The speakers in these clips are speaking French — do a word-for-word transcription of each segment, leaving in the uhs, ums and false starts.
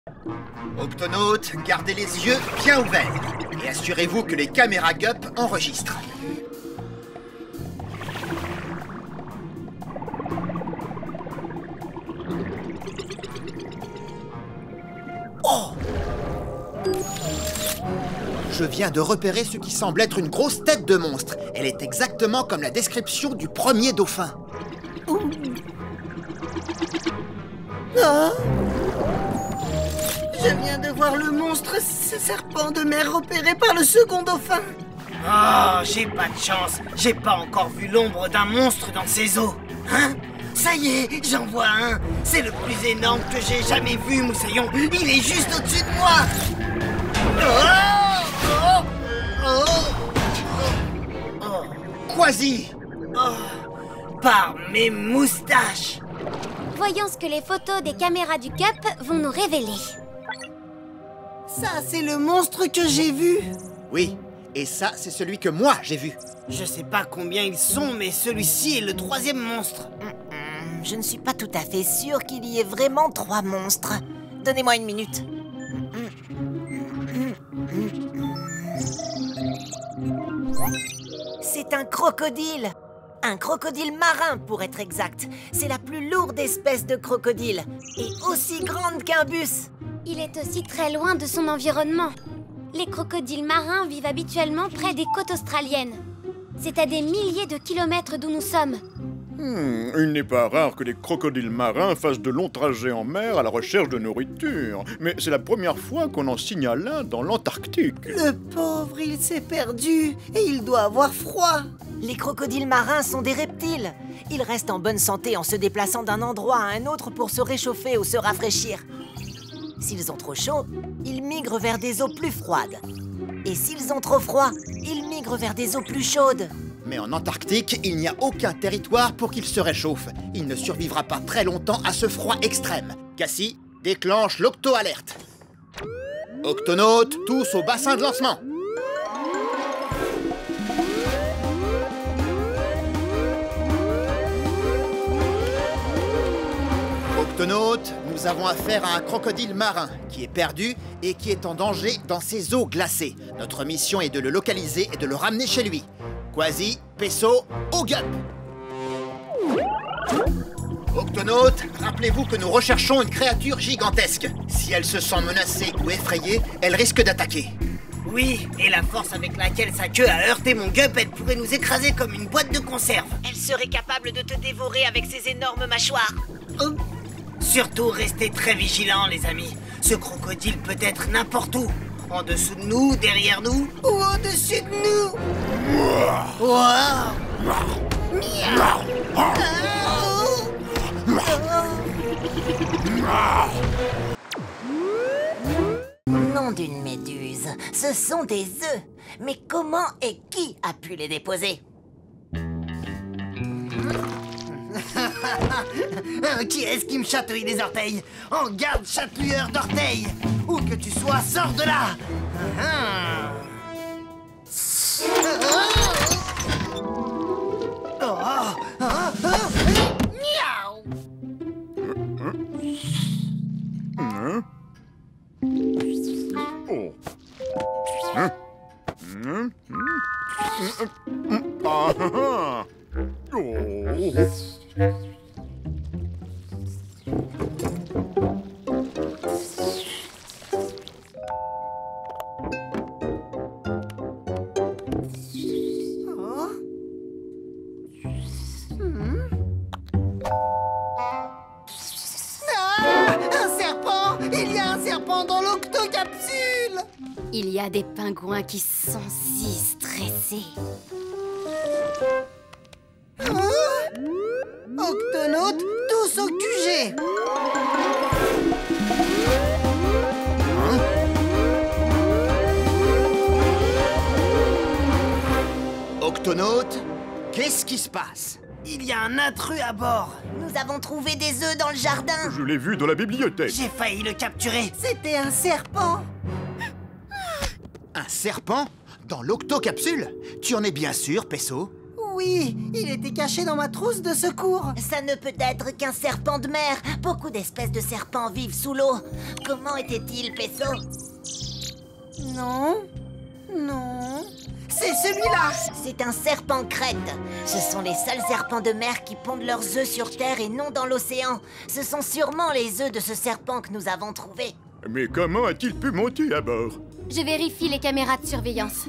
Octonautes, gardez les yeux bien ouverts et assurez-vous que les caméras Gup enregistrent. Oh! Je viens de repérer ce qui semble être une grosse tête de monstre. Elle est exactement comme la description du premier dauphin. Oh. Ah. Je viens de voir le monstre, ce serpent de mer repéré par le second dauphin. Oh, j'ai pas de chance. J'ai pas encore vu l'ombre d'un monstre dans ces eaux. Hein? Ça y est, j'en vois un. C'est le plus énorme que j'ai jamais vu, Moussaillon. Il est juste au-dessus de moi. Oh, oh, oh, oh. Quasi! Oh, par mes moustaches. Voyons ce que les photos des caméras du Gup vont nous révéler. Ça, c'est le monstre que j'ai vu. Oui, et ça, c'est celui que moi, j'ai vu. Je sais pas combien ils sont, mais celui-ci est le troisième monstre. Mmh, je ne suis pas tout à fait sûre qu'il y ait vraiment trois monstres. Donnez-moi une minute. C'est un crocodile. Un crocodile marin, pour être exact. C'est la plus lourde espèce de crocodile. Et aussi grande qu'un bus. Il est aussi très loin de son environnement. Les crocodiles marins vivent habituellement près des côtes australiennes. C'est à des milliers de kilomètres d'où nous sommes. Hmm, il n'est pas rare que les crocodiles marins fassent de longs trajets en mer à la recherche de nourriture. Mais c'est la première fois qu'on en signale un dans l'Antarctique. Le pauvre, il s'est perdu et il doit avoir froid. Les crocodiles marins sont des reptiles. Ils restent en bonne santé en se déplaçant d'un endroit à un autre pour se réchauffer ou se rafraîchir. S'ils ont trop chaud, ils migrent vers des eaux plus froides. Et s'ils ont trop froid, ils migrent vers des eaux plus chaudes. Mais en Antarctique, il n'y a aucun territoire pour qu'il se réchauffe. Il ne survivra pas très longtemps à ce froid extrême. Cassie, déclenche l'octo-alerte. Octonautes, tous au bassin de lancement. Octonautes, nous avons affaire à un crocodile marin qui est perdu et qui est en danger dans ses eaux glacées. Notre mission est de le localiser et de le ramener chez lui. Quasi, Pesso, au Gup! Octonautes, rappelez-vous que nous recherchons une créature gigantesque. Si elle se sent menacée ou effrayée, elle risque d'attaquer. Oui, et la force avec laquelle sa queue a heurté mon Gup, elle pourrait nous écraser comme une boîte de conserve. Elle serait capable de te dévorer avec ses énormes mâchoires. Oh. Surtout, restez très vigilants, les amis. Ce crocodile peut être n'importe où. En dessous de nous, derrière nous, ou au-dessus de nous. Wow. Nom d'une méduse, ce sont des œufs. Mais comment et qui a pu les déposer? Qui est-ce qui me chatouille les orteils? En garde, chatouilleur d'orteils! Où que tu sois, sors de là! Ah. Oh, oh, oh, oh. Miaou. Hein? Oh. Hein? Hein? Ah, ah, ah. Oh. Il y a des pingouins qui sont si stressés. Hein? Octonautes, tous au Q G. Hein? Octonautes, qu'est-ce qui se passe? Il y a un intrus à bord. Nous avons trouvé des œufs dans le jardin. Je l'ai vu dans la bibliothèque. J'ai failli le capturer. C'était un serpent. Un serpent? Dans l'octocapsule? Tu en es bien sûr, Pesso? Oui, il était caché dans ma trousse de secours. Ça ne peut être qu'un serpent de mer. Beaucoup d'espèces de serpents vivent sous l'eau. Comment était-il, Peso? Non, non... C'est celui-là! C'est un serpent crête. Ce sont les seuls serpents de mer qui pondent leurs œufs sur Terre et non dans l'océan. Ce sont sûrement les œufs de ce serpent que nous avons trouvés. Mais comment a-t-il pu monter à bord? Je vérifie les caméras de surveillance.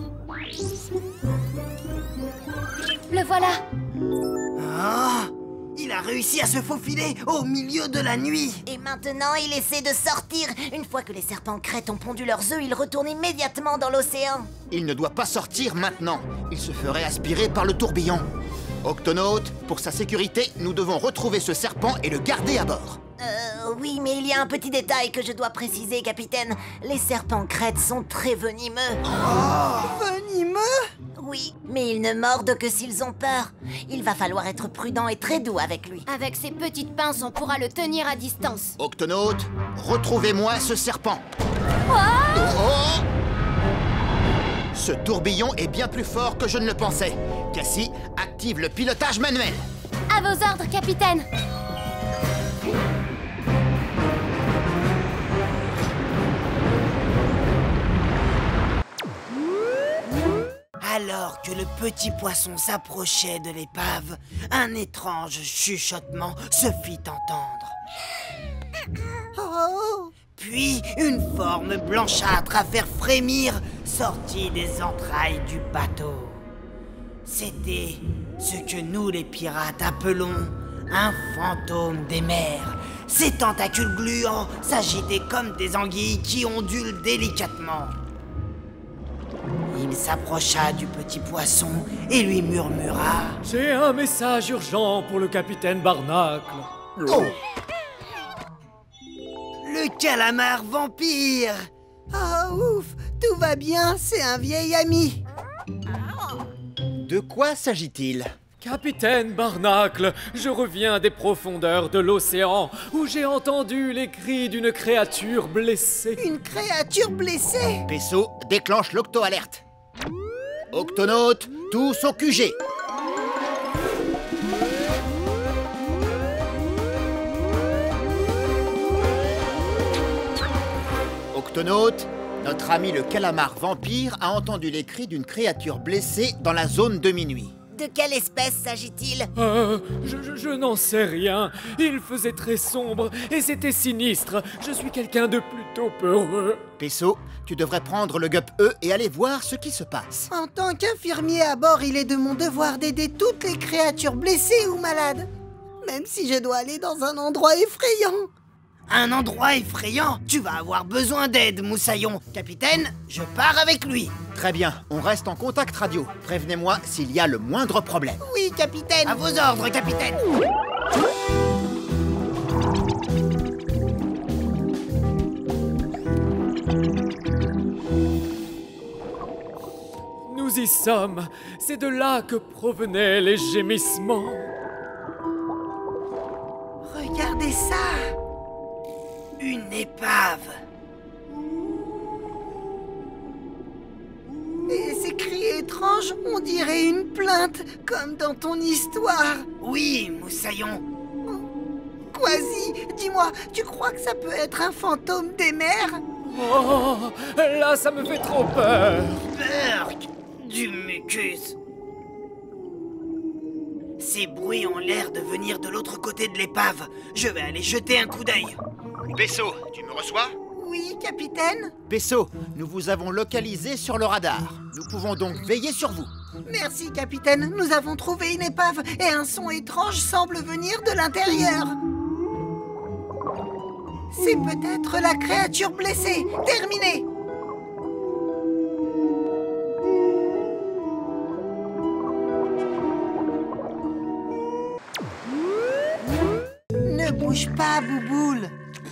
Le voilà! Oh! Il a réussi à se faufiler au milieu de la nuit. Et maintenant, il essaie de sortir. Une fois que les serpents crêtes ont pondu leurs œufs, ils retournent immédiatement dans l'océan. Il ne doit pas sortir maintenant. Il se ferait aspirer par le tourbillon. Octonaute, pour sa sécurité, nous devons retrouver ce serpent et le garder à bord. Euh, oui, mais il y a un petit détail que je dois préciser, capitaine. Les serpents crêtes sont très venimeux. Oh, venimeux? Oui, mais ils ne mordent que s'ils ont peur. Il va falloir être prudent et très doux avec lui. Avec ses petites pinces, on pourra le tenir à distance. Octonaute, retrouvez-moi ce serpent. Oh Oh! Ce tourbillon est bien plus fort que je ne le pensais. Cassie, active le pilotage manuel. À vos ordres, capitaine. Alors que le petit poisson s'approchait de l'épave, un étrange chuchotement se fit entendre. Oh! Puis une forme blanchâtre à faire frémir sortit des entrailles du bateau. C'était ce que nous les pirates appelons un fantôme des mers. Ses tentacules gluants s'agitaient comme des anguilles qui ondulent délicatement. Il s'approcha du petit poisson et lui murmura: « J'ai un message urgent pour le capitaine Barnacle. » Oh! Le calamar vampire! Ah, ouf! Tout va bien, c'est un vieil ami. De quoi s'agit-il? Capitaine Barnacle, je reviens des profondeurs de l'océan où j'ai entendu les cris d'une créature blessée. Une créature blessée? Peso, déclenche l'octo-alerte. Octonaute, tous au Q G. Octonaute, notre ami le calamar vampire a entendu les cris d'une créature blessée dans la zone de minuit. De quelle espèce s'agit-il? Euh, je, je- je n'en sais rien. Il faisait très sombre et c'était sinistre. Je suis quelqu'un de plutôt peureux. Peso, tu devrais prendre le Gup E et aller voir ce qui se passe. En tant qu'infirmier à bord, il est de mon devoir d'aider toutes les créatures blessées ou malades. Même si je dois aller dans un endroit effrayant. Un endroit effrayant? Tu vas avoir besoin d'aide, Moussaillon. Capitaine, je pars avec lui. Très bien, on reste en contact radio. Prévenez-moi s'il y a le moindre problème. Oui, capitaine. À vos ordres, capitaine. Nous y sommes. C'est de là que provenaient les gémissements. Regardez ça. Une épave. Et ces cris étranges, on dirait une plainte, comme dans ton histoire. Oui, Moussaillon. Quasi, dis-moi, tu crois que ça peut être un fantôme des mers? Oh, là, ça me fait trop peur. Burk, du mucus. Ces bruits ont l'air de venir de l'autre côté de l'épave. Je vais aller jeter un coup d'œil. Peso, tu me reçois? Oui, capitaine. Peso, nous vous avons localisé sur le radar. Nous pouvons donc veiller sur vous. Merci, capitaine. Nous avons trouvé une épave et un son étrange semble venir de l'intérieur. C'est peut-être la créature blessée. Terminé. Ne bouge pas, Bouboule.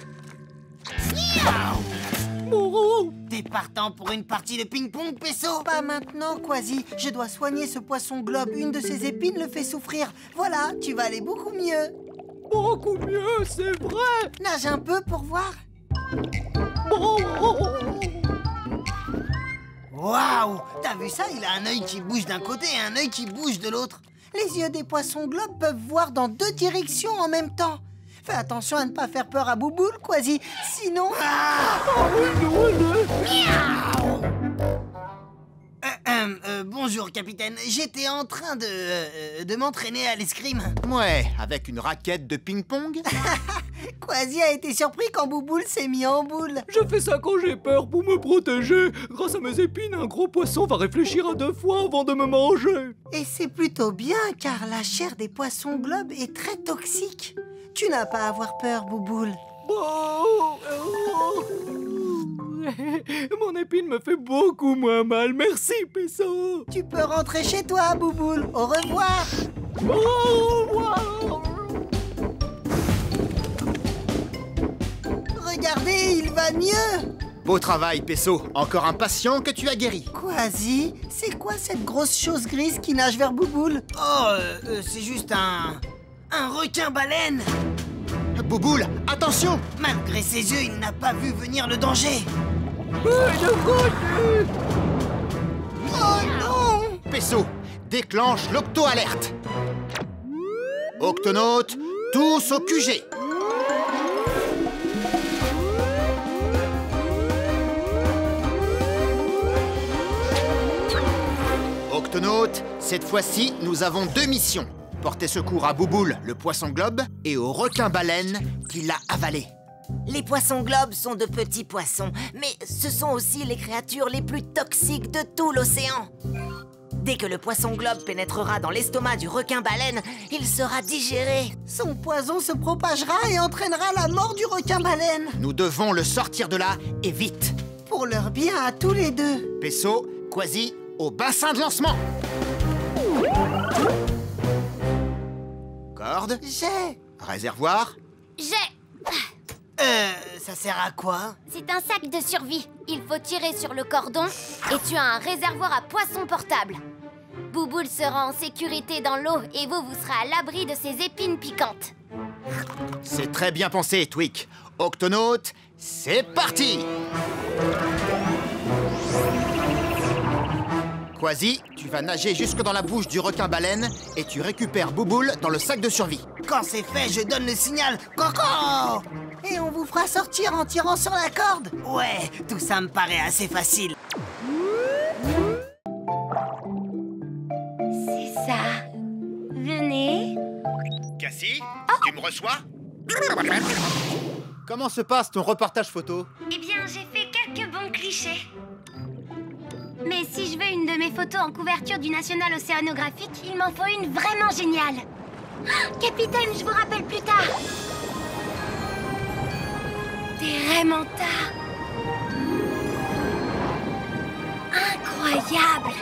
T'es partant pour une partie de ping-pong, Peso? Pas maintenant, Quasi. Je dois soigner ce poisson globe. Une de ses épines le fait souffrir. Voilà, tu vas aller beaucoup mieux. Beaucoup mieux, c'est vrai. Nage un peu pour voir. Waouh! T'as vu ça? Il a un œil qui bouge d'un côté et un œil qui bouge de l'autre. Les yeux des poissons globes peuvent voir dans deux directions en même temps. Fais attention à ne pas faire peur à Bouboule, Quasi, sinon... Euh, euh, euh, bonjour, capitaine. J'étais en train de, euh, de m'entraîner à l'escrime. Ouais, avec une raquette de ping-pong. Quasi a été surpris quand Bouboule s'est mis en boule. Je fais ça quand j'ai peur pour me protéger. Grâce à mes épines, un gros poisson va réfléchir à deux fois avant de me manger. Et c'est plutôt bien, car la chair des poissons globes est très toxique. Tu n'as pas à avoir peur, Bouboule. Oh, oh. Mon épine me fait beaucoup moins mal. Merci, Pesso. Tu peux rentrer chez toi, Bouboule. Au revoir. Au revoir. Regardez, il va mieux. Beau travail, Pesso. Encore un patient que tu as guéri. Quasi, c'est quoi cette grosse chose grise qui nage vers Bouboule? Oh, euh, euh, c'est juste un... un requin-baleine. Bouboule, attention! Malgré ses yeux, il n'a pas vu venir le danger. Oh non! Pesso, déclenche l'octo-alerte. Octonautes, tous au Q G. Octonautes, cette fois-ci, nous avons deux missions. Porter secours à Bouboule, le poisson globe, et au requin-baleine qui l'a avalé. Les poissons globes sont de petits poissons, mais ce sont aussi les créatures les plus toxiques de tout l'océan. Dès que le poisson globe pénétrera dans l'estomac du requin-baleine, il sera digéré. Son poison se propagera et entraînera la mort du requin-baleine. Nous devons le sortir de là, et vite. Pour leur bien à tous les deux. Pesso, Quasi, au bassin de lancement. Corde. J'ai. Réservoir. J'ai... Euh, ça sert à quoi? C'est un sac de survie. Il faut tirer sur le cordon et tu as un réservoir à poissons portable. Bouboule sera en sécurité dans l'eau et vous, vous serez à l'abri de ses épines piquantes. C'est très bien pensé, Tweak. Octonautes, c'est parti! Quasi, tu vas nager jusque dans la bouche du requin-baleine et tu récupères Bouboule dans le sac de survie. Quand c'est fait, je donne le signal Coco! Et on vous fera sortir en tirant sur la corde. Ouais, tout ça me paraît assez facile. C'est ça. Venez. Cassie, tu me reçois? Comment se passe ton reportage photo? Eh bien, j'ai fait quelques bons clichés. Mais si je veux une de mes photos en couverture du National Océanographique, il m'en faut une vraiment géniale. Ah, capitaine, je vous rappelle plus tard. Des raimentas. Incroyable.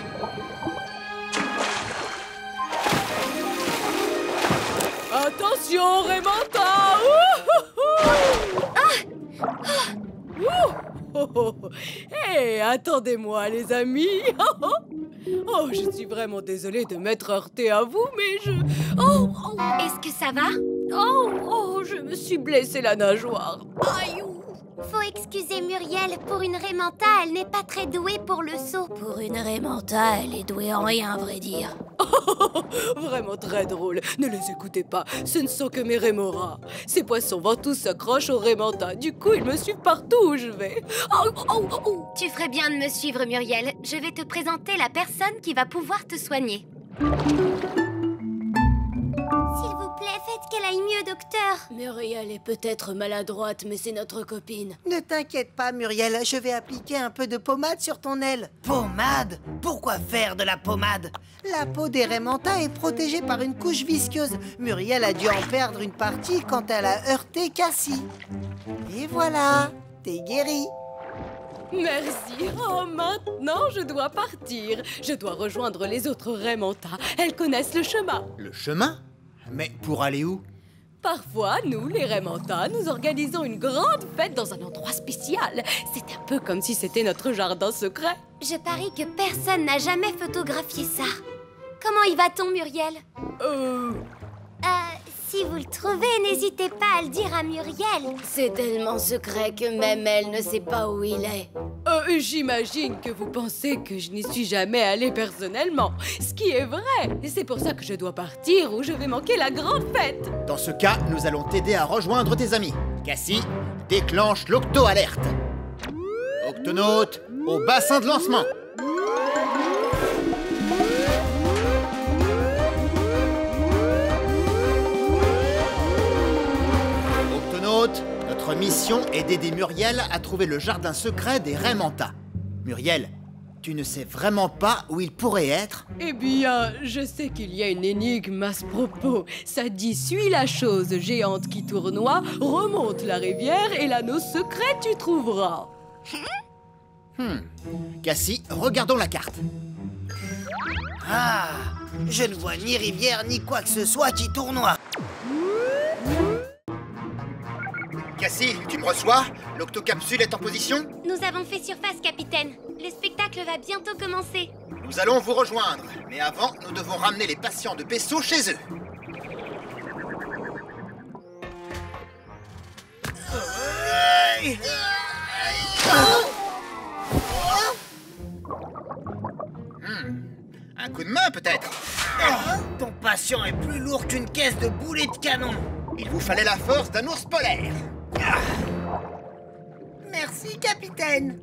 Attention, Raymanta. Hé, attendez-moi, les amis. Oh, je suis vraiment désolée de m'être heurtée à vous, mais je... Oh, oh. Est-ce que ça va? Oh, oh, je me suis blessée la nageoire. Aïe. Faut excuser Muriel, pour une Raymanta, elle n'est pas très douée pour le saut. Pour une Raymanta, elle est douée en rien, à vrai dire. Vraiment très drôle. Ne les écoutez pas, ce ne sont que mes rémoras. Ces poissons ventous s'accrochent aux Raymanta. Du coup, ils me suivent partout où je vais. Oh, oh, oh. Tu ferais bien de me suivre, Muriel. Je vais te présenter la personne qui va pouvoir te soigner. S'il vous plaît, faites qu'elle aille mieux, docteur. Muriel est peut-être maladroite, mais c'est notre copine. Ne t'inquiète pas, Muriel, je vais appliquer un peu de pommade sur ton aile. Pommade? Pourquoi faire de la pommade? La peau des raimentas est protégée par une couche visqueuse. Muriel a dû en perdre une partie quand elle a heurté Cassie. Et voilà, t'es guérie. Merci. Oh, maintenant, je dois partir. Je dois rejoindre les autres Raymanta. Elles connaissent le chemin. Le chemin? Mais pour aller où? Parfois, nous, les Raymanta, nous organisons une grande fête dans un endroit spécial. C'est un peu comme si c'était notre jardin secret. Je parie que personne n'a jamais photographié ça. Comment y va-t-on, Muriel? Euh... Euh, Si vous le trouvez, n'hésitez pas à le dire à Muriel. C'est tellement secret que même elle ne sait pas où il est. Euh, j'imagine que vous pensez que je n'y suis jamais allée personnellement. Ce qui est vrai. Et c'est pour ça que je dois partir ou je vais manquer la grande fête. Dans ce cas, nous allons t'aider à rejoindre tes amis. Cassie, déclenche l'octo-alerte. Octonaute, au bassin de lancement. Octonaute, notre mission est d'aider Muriel à trouver le jardin secret des Raimanta. Muriel, tu ne sais vraiment pas où il pourrait être? Eh bien, je sais qu'il y a une énigme à ce propos. Ça dit « Suis la chose géante qui tournoie, remonte la rivière et l'anneau secret tu trouveras. » Hmm. Cassie, regardons la carte. Ah, je ne vois ni rivière ni quoi que ce soit qui tournoie. Cassie, tu me reçois? L'octocapsule est en position? Nous avons fait surface, capitaine. Le spectacle va bientôt commencer. Nous allons vous rejoindre. Mais avant, nous devons ramener les patients de Pesso chez eux. Hmm. Un coup de main, peut-être? Ton patient est plus lourd qu'une caisse de boulets de canon. Il vous fallait la force d'un ours polaire. Merci, capitaine.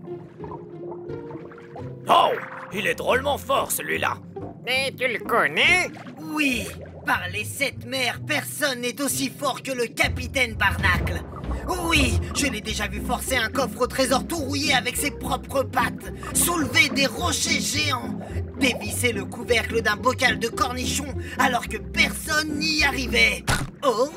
Oh, il est drôlement fort, celui-là. Mais tu le connais? Oui, par les sept mers, personne n'est aussi fort que le capitaine Barnacle. Oui, je l'ai déjà vu forcer un coffre au trésor tout rouillé avec ses propres pattes, soulever des rochers géants, dévisser le couvercle d'un bocal de cornichons alors que personne n'y arrivait. Oh!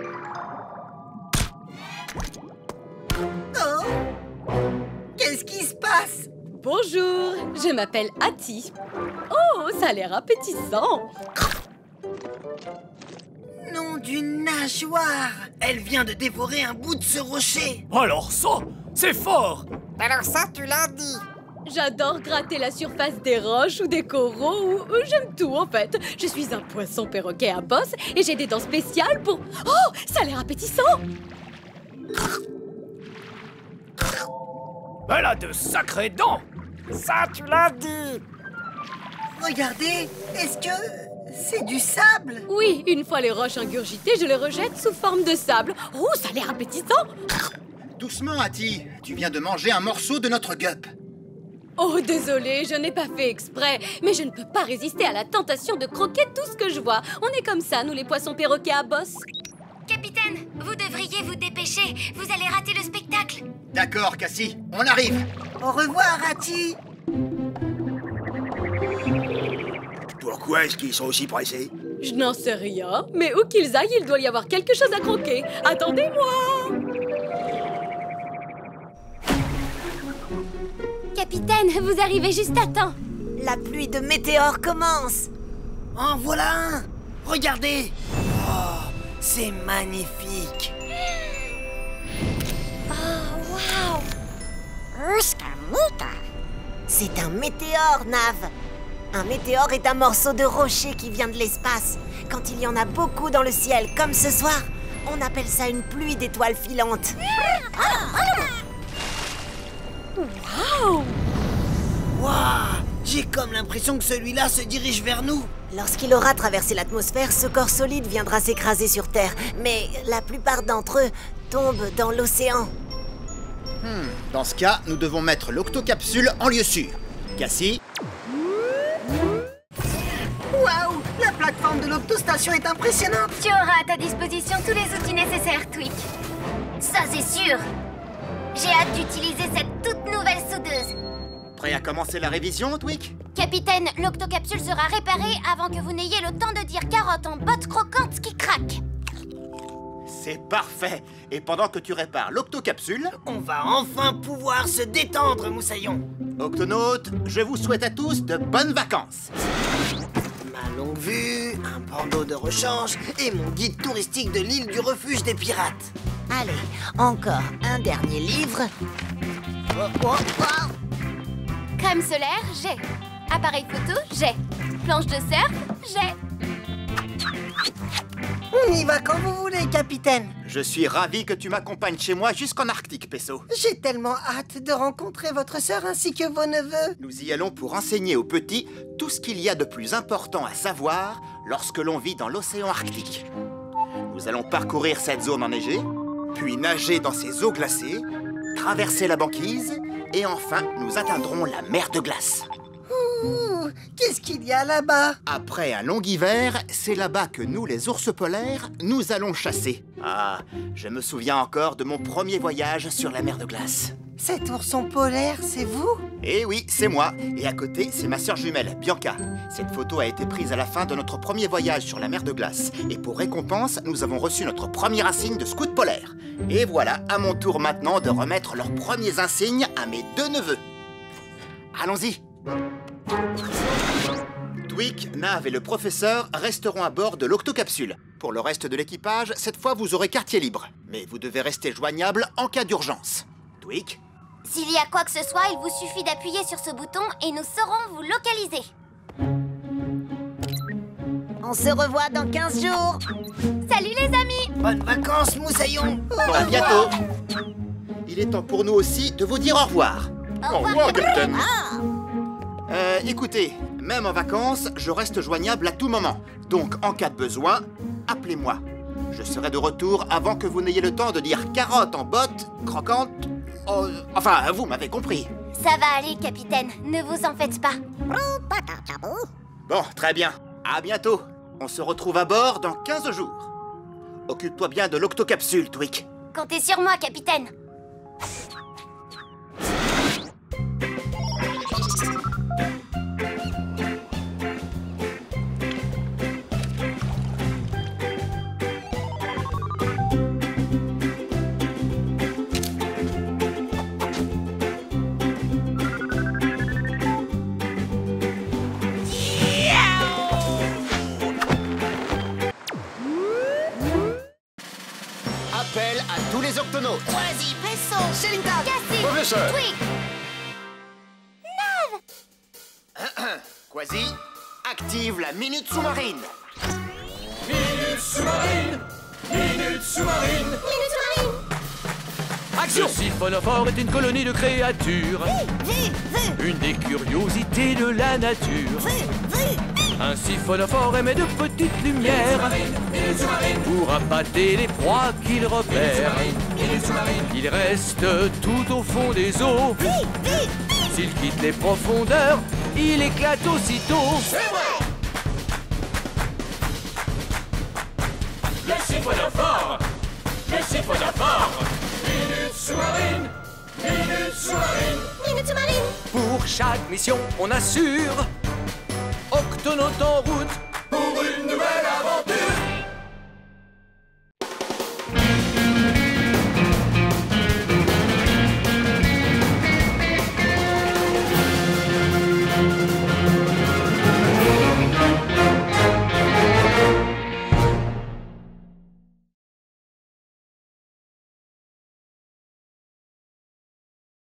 Oh! Qu'est-ce qui se passe? Bonjour, je m'appelle Hattie. Oh, ça a l'air appétissant. Nom d'une nageoire! Elle vient de dévorer un bout de ce rocher. Alors ça, c'est fort. Alors ça, tu l'as dit. J'adore gratter la surface des roches ou des coraux, ou ou j'aime tout en fait. Je suis un poisson perroquet à bosse et j'ai des dents spéciales pour... Oh, ça a l'air appétissant. Elle a de sacrées dents. Ça, tu l'as dit. Regardez, est-ce que c'est du sable? Oui, une fois les roches ingurgitées, je les rejette sous forme de sable. Oh, ça a l'air appétissant. Doucement, Hattie. Tu viens de manger un morceau de notre gup. Oh, désolé, je n'ai pas fait exprès. Mais je ne peux pas résister à la tentation de croquer tout ce que je vois. On est comme ça, nous les poissons perroquets à bosse. Capitaine, vous devriez vous dépêcher. Vous allez rater le spectacle. D'accord, Cassie, on arrive. Au revoir, Hattie. Pourquoi est-ce qu'ils sont aussi pressés? Je n'en sais rien, mais où qu'ils aillent, il doit y avoir quelque chose à croquer. Attendez-moi! Capitaine, vous arrivez juste à temps. La pluie de météores commence. En voilà un. Regardez. Oh, c'est magnifique. Oh, waouh! C'est un météore, Nav. Un météore est un morceau de rocher qui vient de l'espace. Quand il y en a beaucoup dans le ciel, comme ce soir, on appelle ça une pluie d'étoiles filantes. Waouh! Waouh! J'ai comme l'impression que celui-là se dirige vers nous. Lorsqu'il aura traversé l'atmosphère, ce corps solide viendra s'écraser sur Terre. Mais la plupart d'entre eux tombent dans l'océan. Hmm. Dans ce cas, nous devons mettre l'octocapsule en lieu sûr. Cassie? Waouh! La plateforme de l'octostation est impressionnante. Tu auras à ta disposition tous les outils nécessaires, Tweak. Ça, c'est sûr. J'ai hâte d'utiliser cette toute nouvelle soudeuse. Prêt à commencer la révision, Tweak? Capitaine, l'octocapsule sera réparée avant que vous n'ayez le temps de dire carotte en botte croquante qui craque. C'est parfait. Et pendant que tu répares l'octocapsule, On va enfin pouvoir se détendre, Moussaillon. Octonautes, je vous souhaite à tous de bonnes vacances. Ma longue vue, un bandeau de rechange et mon guide touristique de l'île du refuge des pirates. Allez, encore un dernier livre. Oh, oh, oh. Crème solaire, j'ai. Appareil photo, j'ai. Planche de surf, j'ai. On y va quand vous voulez, capitaine. Je suis ravi que tu m'accompagnes chez moi jusqu'en Arctique, Pesso. J'ai tellement hâte de rencontrer votre sœur ainsi que vos neveux. Nous y allons pour enseigner aux petits tout ce qu'il y a de plus important à savoir lorsque l'on vit dans l'océan Arctique. Nous allons parcourir cette zone enneigée, puis nager dans ces eaux glacées, traverser la banquise, et enfin, nous atteindrons la mer de glace. Ouh, qu'est-ce qu'il y a là-bas? Après un long hiver, c'est là-bas que nous, les ours polaires, nous allons chasser. Ah, je me souviens encore de mon premier voyage sur la mer de glace. Cet ourson polaire, c'est vous? Eh oui, c'est moi. Et à côté, c'est ma sœur jumelle, Bianca. Cette photo a été prise à la fin de notre premier voyage sur la mer de glace. Et pour récompense, nous avons reçu notre premier insigne de scout polaire. Et voilà, à mon tour maintenant de remettre leurs premiers insignes à mes deux neveux. Allons-y. Tweak, Nav et le professeur resteront à bord de l'octocapsule. Pour le reste de l'équipage, cette fois vous aurez quartier libre. Mais vous devez rester joignable en cas d'urgence. Tweak? S'il y a quoi que ce soit, il vous suffit d'appuyer sur ce bouton et nous saurons vous localiser. On se revoit dans quinze jours. Salut les amis! Bonnes vacances, Moussaillon! Bon, à bientôt! Il est temps pour nous aussi de vous dire au revoir. Au revoir, capitaine. Euh, écoutez, même en vacances, je reste joignable à tout moment. Donc, en cas de besoin, appelez-moi. Je serai de retour avant que vous n'ayez le temps de dire carotte en botte, croquante... Oh, enfin, vous m'avez compris. Ça va aller, capitaine. Ne vous en faites pas. Bon, très bien. À bientôt. On se retrouve à bord dans quinze jours. Occupe-toi bien de l'octocapsule, Tweak. Comptez sur moi, capitaine. Appel à tous les octonautes. Vas-y, Pesso, Shelinta, Cassie, Professeur. Tweak. Quasi, active la minute sous-marine. Minute sous-marine. Minute sous-marine. Minute sous-marine. Action! Ce siphonophore est une colonie de créatures. Une des curiosités de la nature. Un siphonophore émet de petites lumières pour appâter les proies qu'il repère. Il reste tout au fond des eaux. S'il quitte les profondeurs, il éclate aussitôt. C'est vrai! Le siphonophore! Le siphonophore! Minute sous-marine! Minute sous-marine! Minute sous-marine. Pour chaque mission, on assure Octonautes en route